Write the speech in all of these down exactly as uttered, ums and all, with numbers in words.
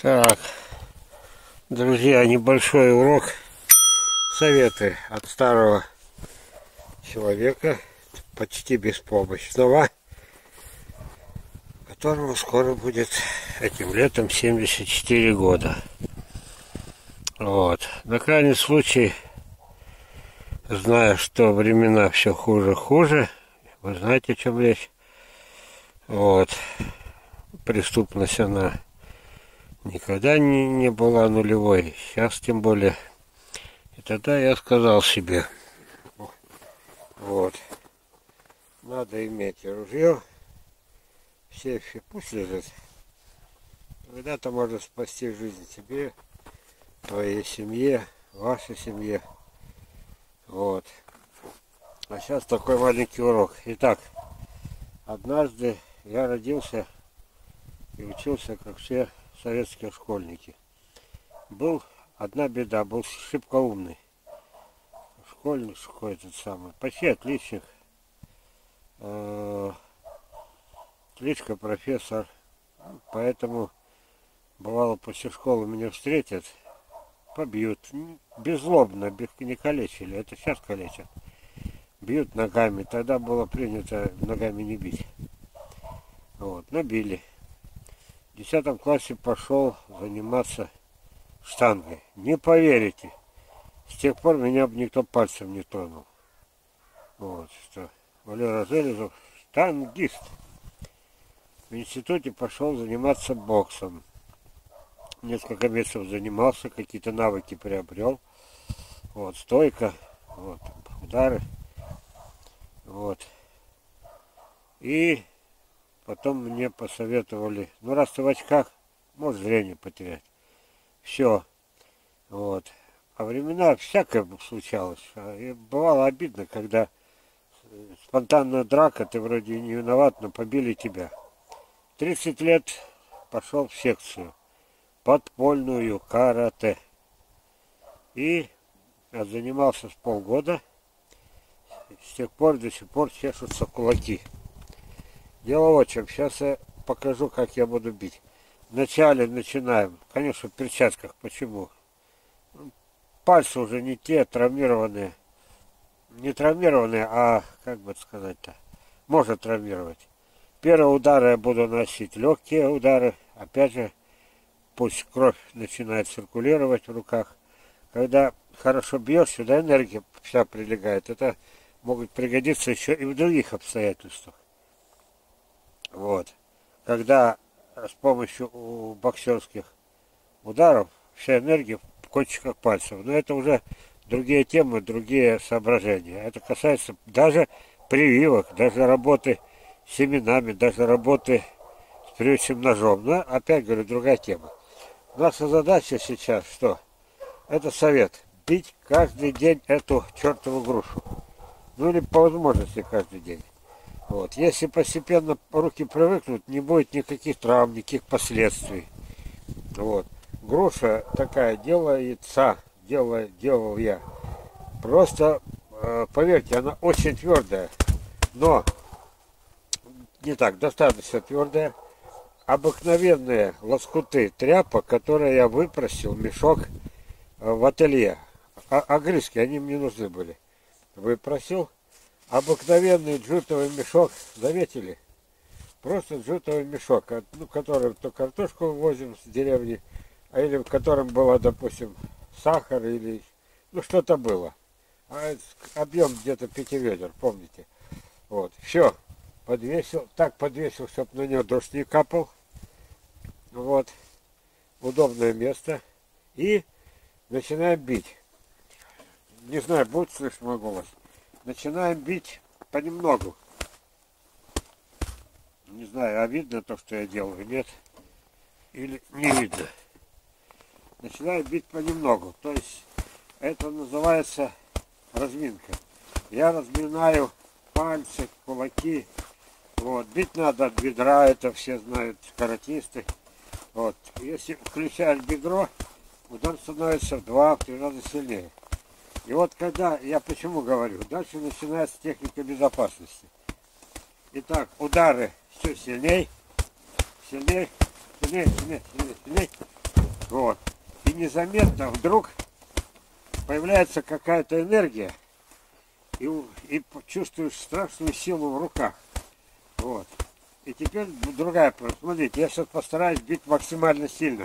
Так, друзья, небольшой урок, советы от старого человека, почти беспомощного, которому скоро будет этим летом семьдесят четыре года. Вот. На крайний случай, зная, что времена все хуже и хуже, вы знаете, о чем речь. Вот. Преступность, она никогда не, не была нулевой, сейчас тем более. И тогда я сказал себе, вот, надо иметь ружье в сейфе, пусть лежит. Когда-то можно спасти жизнь тебе, твоей семье, вашей семье. Вот. А сейчас такой маленький урок. Итак, однажды я родился и учился, как все советские школьники. Был одна беда, был шибко умный. Школьник какой-то самый, почти отличник. Кличка профессор. Поэтому бывало после школы меня встретят, побьют. Беззлобно, без, не калечили. Это сейчас калечат. Бьют ногами. Тогда было принято ногами не бить. Вот, но били. В десятом классе пошел заниматься штангой. Не поверите, с тех пор меня бы никто пальцем не тронул. Вот, что Валера Железов штангист. В институте пошел заниматься боксом. Несколько месяцев занимался, какие-то навыки приобрел. Вот, стойка, вот, удары. Вот. И потом мне посоветовали, ну раз ты в очках, можешь зрение потерять. Все. Вот. А времена всякое случалось. И бывало обидно, когда спонтанная драка, ты вроде и не виноват, но побили тебя. тридцать лет пошел в секцию. Подпольную карате. И занимался с полгода. С тех пор до сих пор чешутся кулаки. Дело вот в чем. Сейчас я покажу, как я буду бить. Вначале начинаем. Конечно, в перчатках. Почему? Пальцы уже не те, травмированные. Не травмированные, а, как бы сказать-то, может травмировать. Первые удары я буду носить. Легкие удары. Опять же, пусть кровь начинает циркулировать в руках. Когда хорошо бьешь, сюда энергия вся прилегает. Это могут пригодиться еще и в других обстоятельствах. Вот. Когда с помощью боксерских ударов вся энергия в кончиках пальцев. Но это уже другие темы, другие соображения. Это касается даже прививок, даже работы с семенами, даже работы с привычным ножом. Но опять говорю, другая тема. Наша задача сейчас что? Это совет. Бить каждый день эту чертову грушу. Ну или по возможности каждый день. Вот. Если постепенно руки привыкнут, не будет никаких травм, никаких последствий. Вот. Груша такая делается, делал, делал я. Просто, э, поверьте, она очень твердая. Но не так, достаточно твердая. Обыкновенные лоскуты тряпок, которые я выпросил, мешок в ателье. А, огрызки, они мне нужны были. Выпросил. Обыкновенный джутовый мешок, заметили? Просто джутовый мешок, ну, который то картошку возим с деревни, а или в котором было, допустим, сахар или, ну, что-то было. А объем где-то пяти ведер, помните? Вот, все, подвесил, так подвесил, чтобы на него дождь не капал. Вот, удобное место. И начинаем бить. Не знаю, будет слышно мой голос. Начинаем бить понемногу. Не знаю, а видно то, что я делаю, нет? Или не видно. Начинаем бить понемногу. То есть это называется разминка. Я разминаю пальцы, кулаки. Вот. Бить надо от бедра, это все знают каратисты. Вот. Если включаешь бедро, удар становится в два-три раза сильнее. И вот когда, я почему говорю, дальше начинается техника безопасности. Итак, удары все сильней, сильней, сильней, сильней, сильней, сильней. Вот. И незаметно вдруг появляется какая-то энергия, и, и чувствуешь страшную силу в руках. Вот. И теперь другая. Смотрите, я сейчас постараюсь бить максимально сильно.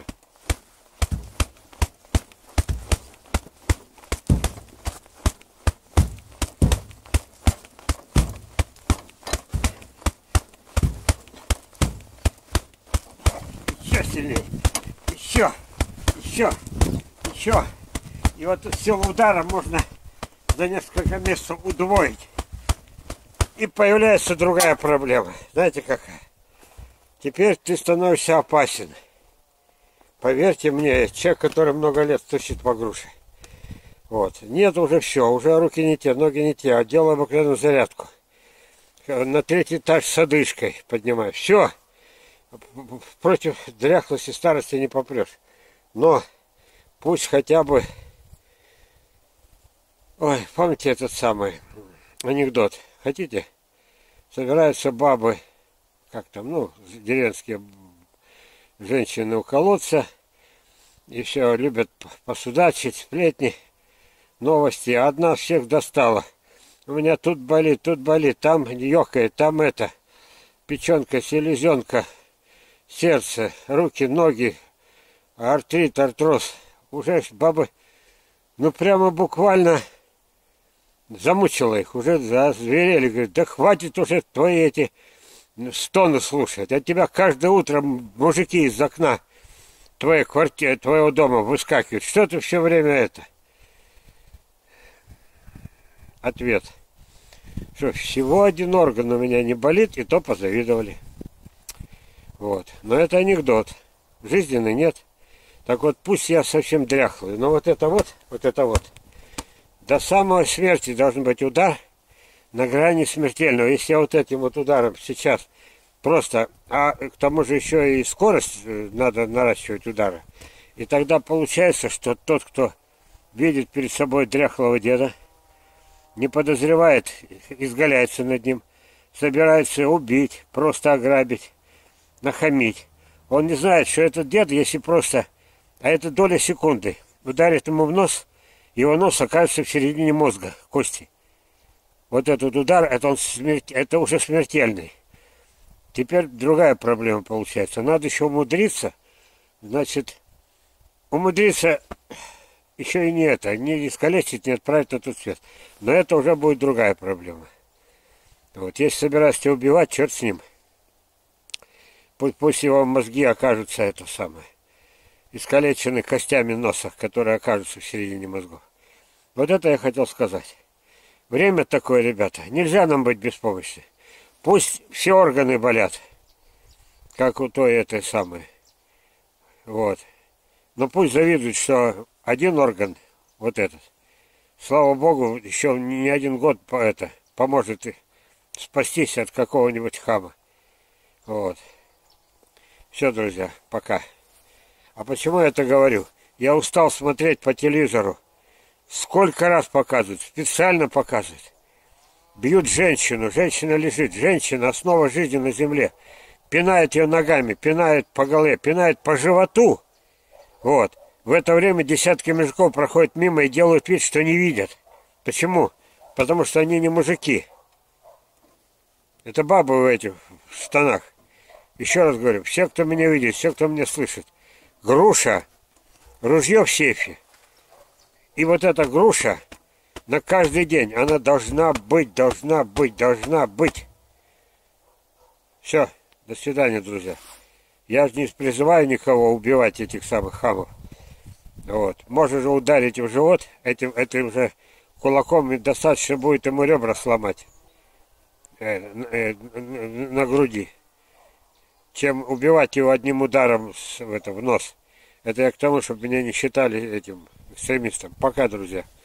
Еще сильнее. Еще. Еще. Еще. И вот силу удара можно за несколько месяцев удвоить. И появляется другая проблема. Знаете какая? Теперь ты становишься опасен. Поверьте мне, человек, который много лет стучит по груше. Вот. Нет, уже все. Уже руки не те, ноги не те. А делаю обыкновенную зарядку. На третий этаж с одышкой поднимаю. Все. Против дряхлости, старости не попрешь. Но пусть хотя бы... Ой, помните этот самый анекдот? Хотите? Собираются бабы, как там, ну, деревенские женщины у колодца, и все, любят посудачить, сплетни, новости. Одна всех достала. У меня тут болит, тут болит, там ёкает, там это, печенка, селезенка, сердце, руки, ноги, артрит, артроз. Уже бабы, ну, прямо буквально... Замучила их, уже зазверели, говорит, да хватит уже твои эти стоны слушать. От тебя каждое утро мужики из окна твоей квартиры, твоего дома выскакивают. Что ты все время это? Ответ. Что всего один орган у меня не болит, и то позавидовали. Вот. Но это анекдот. Жизненный нет. Так вот, пусть я совсем дряхлый, но вот это вот, вот это вот. До самой смерти должен быть удар на грани смертельного. Если я вот этим вот ударом сейчас просто, а к тому же еще и скорость надо наращивать удара, и тогда получается, что тот, кто видит перед собой дряхлого деда, не подозревает, изгаляется над ним, собирается убить, просто ограбить, нахамить. Он не знает, что этот дед, если просто, а это доля секунды, ударит ему в нос, его нос окажется в середине мозга, кости. Вот этот удар, это, он смерти... это уже смертельный. Теперь другая проблема получается. Надо еще умудриться, значит, умудриться еще и не это, не искалечить, не отправить на тот свет. Но это уже будет другая проблема. Вот, если собираешься убивать, черт с ним. Пусть, пусть его мозги окажутся это самое. Искалечены костями носа, которые окажутся в середине мозгов. Вот это я хотел сказать. Время такое, ребята. Нельзя нам быть беспомощны. Пусть все органы болят, как у той этой самой. Вот. Но пусть завидуют, что один орган, вот этот, слава богу, еще не один год по это, поможет и спастись от какого-нибудь хама. Вот. Все, друзья, пока. А почему я это говорю? Я устал смотреть по телевизору. Сколько раз показывают, специально показывают. Бьют женщину, женщина лежит, женщина, основа жизни на земле. Пинает ее ногами, пинает по голове, пинает по животу. Вот. В это время десятки мужиков проходят мимо и делают вид, что не видят. Почему? Потому что они не мужики. Это бабы в этих штанах. Еще раз говорю, все, кто меня видит, все, кто меня слышит. Груша, ружье в сейфе. И вот эта груша на каждый день, она должна быть, должна быть, должна быть. Все, до свидания, друзья. Я же не призываю никого убивать этих самых хамов. Вот. Можно же ударить в живот, этим, этим же кулаком достаточно будет ему ребра сломать э, э, на груди, чем убивать его одним ударом с, в, это, в нос. Это я к тому, чтобы меня не считали этим экстремистом. Пока, друзья.